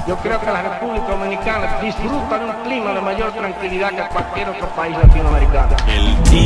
Yo creo que la República Dominicana disfruta de un clima de mayor tranquilidad que cualquier otro país latinoamericano.